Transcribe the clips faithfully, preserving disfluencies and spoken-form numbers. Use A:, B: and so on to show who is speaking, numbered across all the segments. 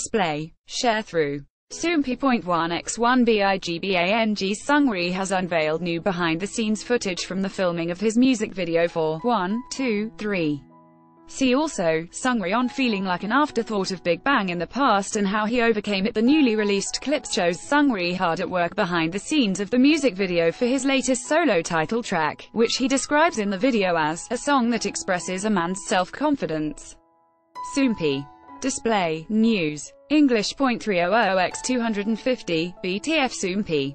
A: display, share through. Soompi point one by one Bigbang Seungri has unveiled new behind-the-scenes footage from the filming of his music video for one, two, three. See also, Seungri on feeling like an afterthought of Big Bang in the past and how he overcame it. The newly released clip shows Seungri hard at work behind the scenes of the music video for his latest solo title track, which he describes in the video as a song that expresses a man's self-confidence. Soompi. Display, news. English point three hundred by two fifty, B T F Soompi.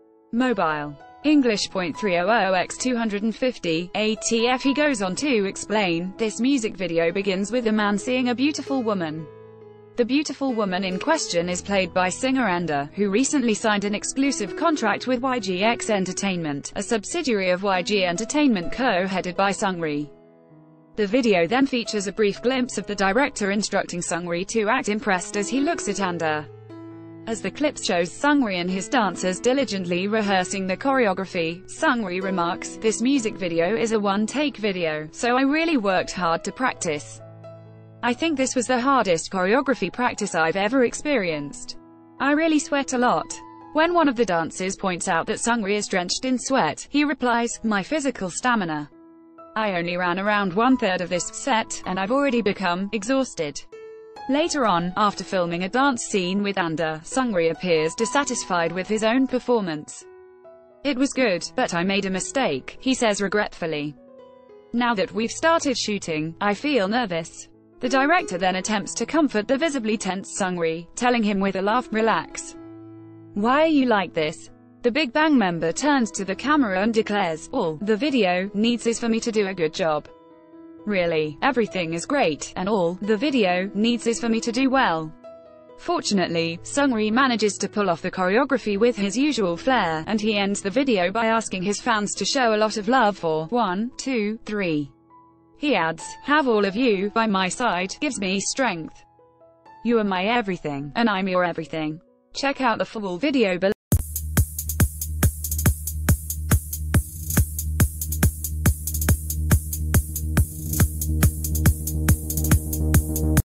A: Mobile. English point three hundred by two fifty, A T F. He goes on to explain, this music video begins with a man seeing a beautiful woman. The beautiful woman in question is played by singer Anda, who recently signed an exclusive contract with Y G X Entertainment, a subsidiary of Y G Entertainment co-headed by Seungri. The video then features a brief glimpse of the director instructing Seungri to act impressed as he looks at Anda. As the clip shows Seungri and his dancers diligently rehearsing the choreography, Seungri remarks, this music video is a one-take video, so I really worked hard to practice. I think this was the hardest choreography practice I've ever experienced. I really sweat a lot. When one of the dancers points out that Seungri is drenched in sweat, he replies, my physical stamina. I only ran around one-third of this set, and I've already become exhausted. Later on, after filming a dance scene with Anda, Seungri appears dissatisfied with his own performance. It was good, but I made a mistake, he says regretfully. Now that we've started shooting, I feel nervous. The director then attempts to comfort the visibly tense Seungri, telling him with a laugh, relax. Why are you like this? The Big Bang member turns to the camera and declares, all the video needs is for me to do a good job. Really, everything is great, and all the video needs is for me to do well. Fortunately, Seungri manages to pull off the choreography with his usual flair, and he ends the video by asking his fans to show a lot of love for one, two, three. He adds, have all of you by my side, gives me strength. You are my everything, and I'm your everything. Check out the full video below.